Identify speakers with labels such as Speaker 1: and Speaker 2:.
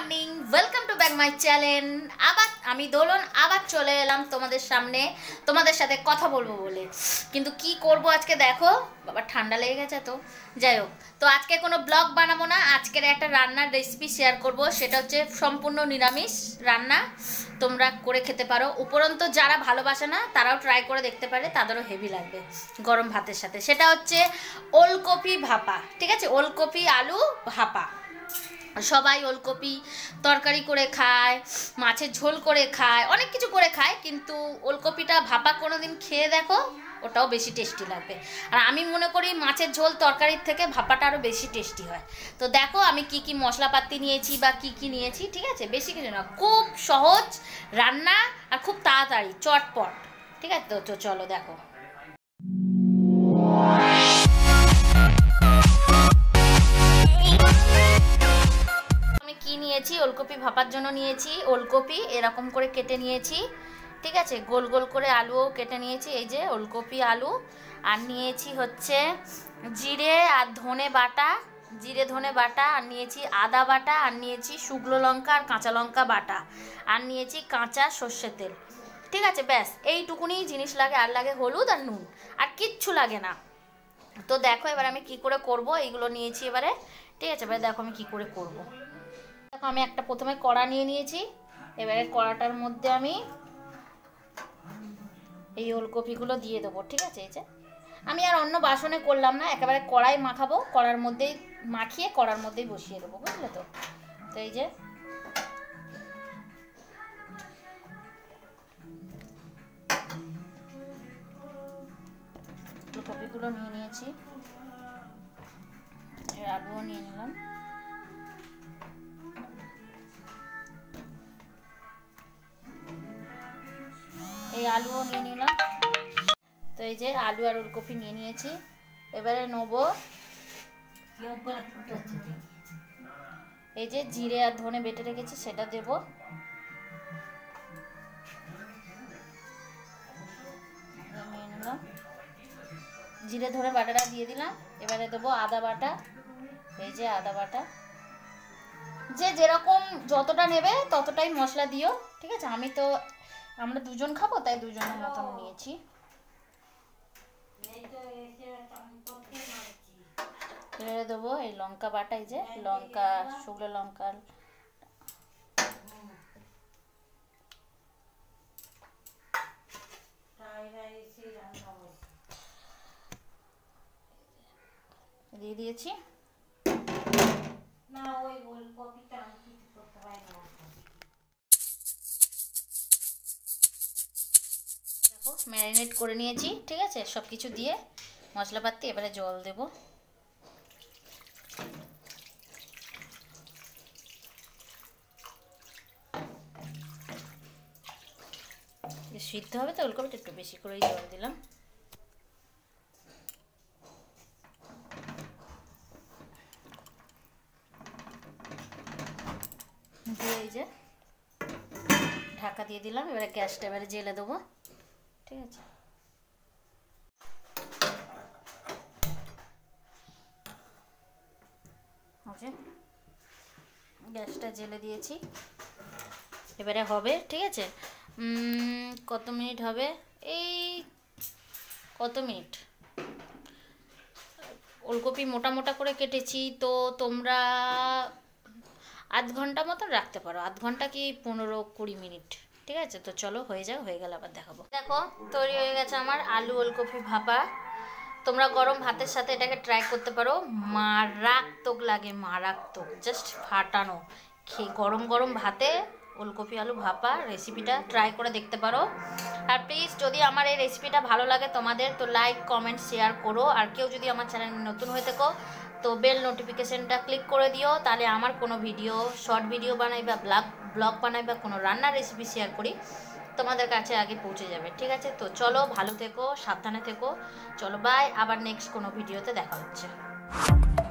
Speaker 1: Morning, welcome to back my channel. আবার আমি দোলন আবার চলে এলাম তোমাদের সামনে, তোমাদের সাথে কথা বলবো বলে। কিন্তু কি করব আজকে দেখো, বাবা ঠান্ডা লেগে গেছে তো। যাই হোক, তো আজকে কোনো ব্লগ বানাবো না, আজকের একটা রান্নার রেসিপি শেয়ার করব। সেটা হচ্ছে সম্পূর্ণ নিরামিষ রান্না, তোমরা করে খেতে পারো। উপরন্ত যারা ভালোবাসে না তারাও ট্রাই করে দেখতে পারে, তাদেরও হেভি লাগবে গরম ভাতের সাথে। সেটা হচ্ছে ওলকপি ভাপা। ঠিক আছে, ওলকপি আলু ভাপা। সবাই ওলকপি তরকারি করে খায়, মাছের ঝোল করে খায়, অনেক কিছু করে খায়, কিন্তু ওলকপিটা ভাপা কোনো দিন খেয়ে দেখো, ওটাও বেশি টেস্টি লাগবে। আর আমি মনে করি মাছের ঝোল তরকারির থেকে ভাপাটা আরও বেশি টেস্টি হয়। তো দেখো আমি কি কি মশলাপাতি নিয়েছি বা কি কি নিয়েছি। ঠিক আছে, বেশি কিছু না, খুব সহজ রান্না আর খুব তাড়াতাড়ি চটপট। ঠিক আছে, তো চলো দেখো। কি নিয়েছি, ওলকপি ভাপার জন্য নিয়েছি ওলকপি এরকম করে কেটে নিয়েছি। ঠিক আছে, গোল গোল করে আলুও কেটে নিয়েছি, এই যে ওলকপি আলু। আর নিয়েছি হচ্ছে জিরে আর ধনে বাটা, জিরে ধনে বাটা, আর নিয়েছি আদা বাটা, আর নিয়েছি শুকনো লঙ্কা আর কাঁচা লঙ্কা বাটা, আর নিয়েছি কাঁচা সর্ষের তেল। ঠিক আছে, ব্যাস এইটুকুনি জিনিস লাগে, আর লাগে হলুদ আর নুন, আর কিচ্ছু লাগে না। তো দেখো এবার আমি কি করে করব, এইগুলো নিয়েছি এবারে। ঠিক আছে, এবারে দেখো আমি কি করে করব। দেখো আমি একটা প্রথমে কড়া নিয়ে নিয়েছি, এবারে কড়াটার মধ্যে আমি এই ওলকপিগুলো দিয়ে দেবো। ঠিক আছে, এই যে আমি আর অন্য বাসনে করলাম না, একেবারে কড়াই মাখাবো, কড়ার মধ্যেই মাখিয়ে কড়ার মধ্যেই বসিয়ে দেবো, বুঝলে তো। তো এই যে ওলকপিগুলো নিয়ে নিয়েছি, আলুও নিয়ে নিলাম। এই আলুও নিয়ে নিলাম। তো এই যে আলু আর ওলকপি নিয়ে নিয়েছি, এবারে নেবো এই যে জিরে আর ধনে বেটে রেখেছি, সেটা দেব। নিয়ে নিলাম, জিরে ধনে বাটাটা দিয়ে দিলাম। এবারে দেবো আদা বাটা, এই যে আদা বাটা। যে যেরকম যতটা নেবে ততটাই মশলা দিও। ঠিক আছে, আমরা দুজন খাবো তাই দুজনের মতন নিয়েছি। এবারে দেবো এই লঙ্কা বাটা, এই যে লঙ্কা, শুকনো লঙ্কা, দিয়ে দিয়েছি। না ওই ওলকপিটা আমি কিছু করতে পারি না। দেখো ম্যারিনেট করে নিয়েছি। ঠিক আছে, সব কিছু দিয়ে মশলাপাতি, এবারে জল দেব। সিদ্ধ হবে তো ওলকপিটা, একটু বেশি করেই জল দিলাম। দিয়ে এই যে ঢাকা দিয়ে দিলাম, এবারে গ্যাসটা এবারে জেলে দেবো। ঠিক আছে, গ্যাসটা জেলে দিয়েছি, এবারে হবে। ঠিক আছে, কত মিনিট হবে, এই কত মিনিট। ওলকপি মোটা মোটা করে কেটেছি, তো তোমরা আধ ঘন্টা মতন রাখতে পারো, আধ ঘন্টা কি 15-20 মিনিট। ঠিক আছে, তো চলো হয়ে যাও, হয়ে গেলে আবার দেখাবো। দেখো তৈরি হয়ে গেছে আমার আলু ওলকপি ভাপা। তোমরা গরম ভাতের সাথে এটাকে ট্রাই করতে পারো, মারাত্মক লাগে, মারাত্মক, জাস্ট ফাটানো। গরম গরম ভাতে ওলকপি আলু ভাপা রেসিপিটা ট্রাই করে দেখতে পারো। আর প্লিজ যদি আমার এই রেসিপিটা ভালো লাগে তোমাদের, তো লাইক কমেন্ট শেয়ার করো। আর কেউ যদি আমার চ্যানেল নতুন হয়ে থাকো তো বেল নোটিফিকেশনটা ক্লিক করে দিও, তাহলে আমার কোনো ভিডিও, শর্ট ভিডিও বানাই বা ব্লগ বানাই বা কোনো রান্নার রেসিপি শেয়ার করি, তোমাদের কাছে আগে পৌঁছে যাবে। ঠিক আছে, তো চলো ভালো থেকো, সাবধানে থেকো, চলো বাই, আবার নেক্সট কোনো ভিডিওতে দেখা হচ্ছে।